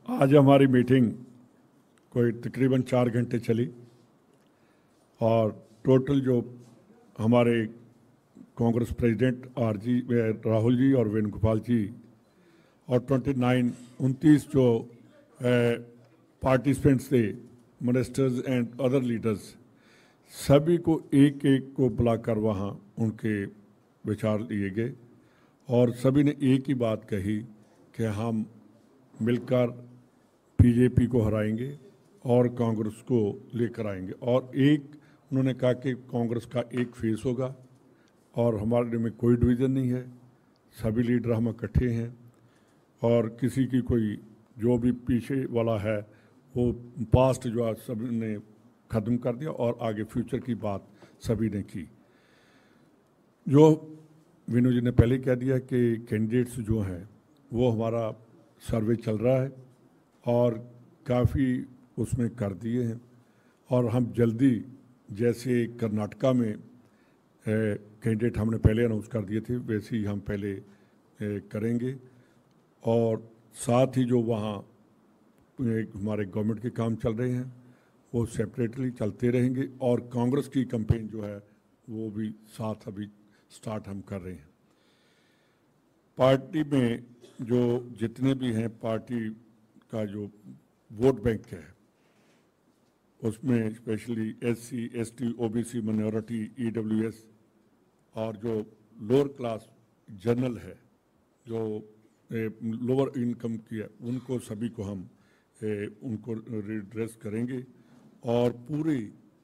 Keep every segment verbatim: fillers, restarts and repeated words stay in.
आज हमारी मीटिंग कोई तकरीबन चार घंटे चली और टोटल जो हमारे कांग्रेस प्रेसिडेंट आर जी राहुल जी और वेणुगोपाल जी और उनतीस उनतीस जो पार्टिसिपेंट्स थे, मिनिस्टर्स एंड अदर लीडर्स, सभी को एक एक को बुलाकर वहाँ उनके विचार लिए गए और सभी ने एक ही बात कही कि हम मिलकर बीजेपी को हराएंगे और कांग्रेस को लेकर आएंगे। और एक उन्होंने कहा कि कांग्रेस का एक फेस होगा और हमारे में कोई डिवीज़न नहीं है, सभी लीडर हम इकट्ठे हैं और किसी की कोई जो भी पीछे वाला है वो पास्ट जो है सभी ने ख़त्म कर दिया और आगे फ्यूचर की बात सभी ने की। जो विनोद जी ने पहले कह दिया कि कैंडिडेट्स जो हैं वो हमारा सर्वे चल रहा है और काफ़ी उसमें कर दिए हैं और हम जल्दी, जैसे कर्नाटका में कैंडिडेट हमने पहले अनाउंस कर दिए थे, वैसे ही हम पहले ए, करेंगे और साथ ही जो वहाँ हमारे गवर्नमेंट के काम चल रहे हैं वो सेपरेटली चलते रहेंगे और कांग्रेस की कैंपेन जो है वो भी साथ अभी स्टार्ट हम कर रहे हैं। पार्टी में जो जितने भी हैं, पार्टी का जो वोट बैंक है उसमें specially SC, ST, OBC, minority, EWS और जो लोअर क्लास जनरल है, जो लोअर इनकम की है, उनको सभी को हम ए, उनको रिड्रेस करेंगे और पूरी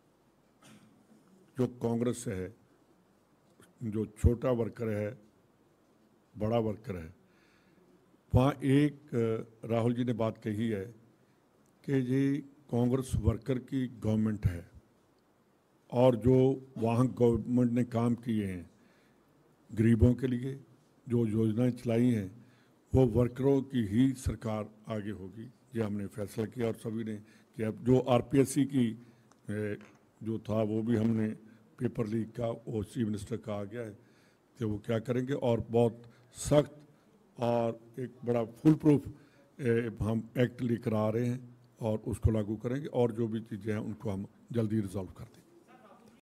जो कांग्रेस है, जो छोटा वर्कर है, बड़ा वर्कर है, वहाँ एक राहुल जी ने बात कही है कि ये कांग्रेस वर्कर की गवर्नमेंट है और जो वहाँ गवर्नमेंट ने काम किए हैं गरीबों के लिए, जो योजनाएं चलाई हैं, वो वर्करों की ही सरकार आगे होगी, ये हमने फैसला किया और सभी ने किया। जो आरपीएससी की जो था वो भी हमने पेपर लीक का वो चीफ मिनिस्टर का आ गया है कि वो क्या करेंगे और बहुत सख्त और एक बड़ा फुल प्रूफ हम एक्ट लेकर आ रहे हैं और उसको लागू करेंगे और जो भी चीज़ें हैं उनको हम जल्दी रिजॉल्व करते हैं।